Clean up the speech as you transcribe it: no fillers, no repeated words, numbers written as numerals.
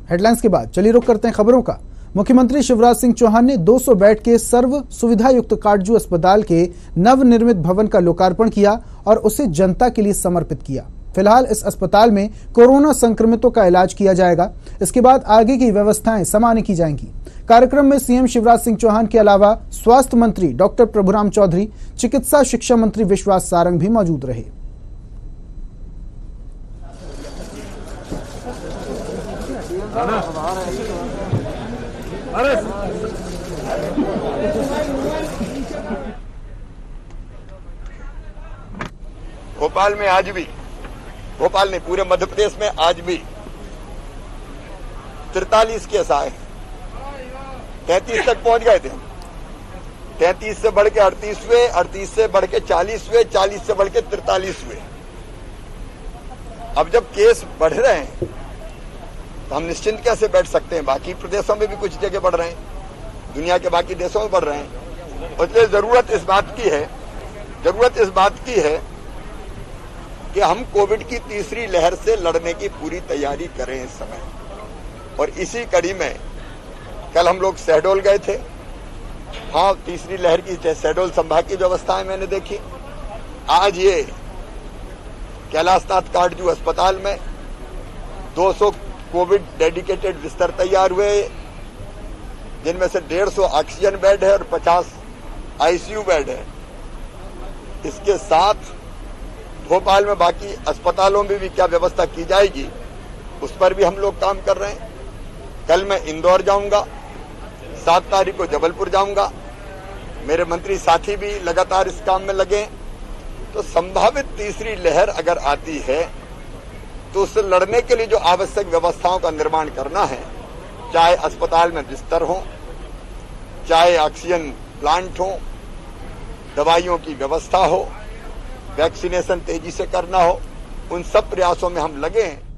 Headlines के बाद चलिए रुक करते हैं खबरों का। मुख्यमंत्री शिवराज सिंह चौहान ने 200 बेड के सर्व सुविधा युक्त काटजू अस्पताल के नवनिर्मित भवन का लोकार्पण किया और उसे जनता के लिए समर्पित किया। फिलहाल इस अस्पताल में कोरोना संक्रमितों का इलाज किया जाएगा। इसके बाद आगे की व्यवस्थाएं सामान्य की जाएंगी। कार्यक्रम में सीएम शिवराज सिंह चौहान के अलावा स्वास्थ्य मंत्री डॉक्टर प्रभुराम चौधरी, चिकित्सा शिक्षा मंत्री विश्वास सारंग भी मौजूद रहे। भोपाल में आज भी, भोपाल नहीं पूरे मध्य प्रदेश में आज भी 43 केस आए, 33 तक पहुंच गए थे। 33 से बढ़ के 38 हुए, 38 से बढ़ के 40 हुए, 40 से बढ़ के 43 हुए। अब जब केस बढ़ रहे हैं तो हम निश्चिंत कैसे बैठ सकते हैं? बाकी प्रदेशों में भी कुछ जगह बढ़ रहे हैं, दुनिया के बाकी देशों में बढ़ रहे हैं। इसलिए जरूरत इस बात की है कि हम कोविड की तीसरी लहर से लड़ने की पूरी तैयारी करें इस समय। और इसी कड़ी में कल हम लोग शहडोल गए थे। हाँ, तीसरी लहर की शहडोल संभाग की व्यवस्थाएं मैंने देखी। आज ये कैलाशनाथ काटजू अस्पताल में 200 कोविड डेडिकेटेड बिस्तर तैयार हुए, जिनमें से 150 ऑक्सीजन बेड है और 50 आईसीयू बेड है। इसके साथ भोपाल में बाकी अस्पतालों में भी क्या व्यवस्था की जाएगी, उस पर भी हम लोग काम कर रहे हैं। कल मैं इंदौर जाऊंगा, 7 तारीख को जबलपुर जाऊंगा। मेरे मंत्री साथी भी लगातार इस काम में लगे। तो संभावित तीसरी लहर अगर आती है तो उससे लड़ने के लिए जो आवश्यक व्यवस्थाओं का निर्माण करना है, चाहे अस्पताल में बिस्तर हो, चाहे ऑक्सीजन प्लांट हो, दवाइयों की व्यवस्था हो, वैक्सीनेशन तेजी से करना हो, उन सब प्रयासों में हम लगे हैं।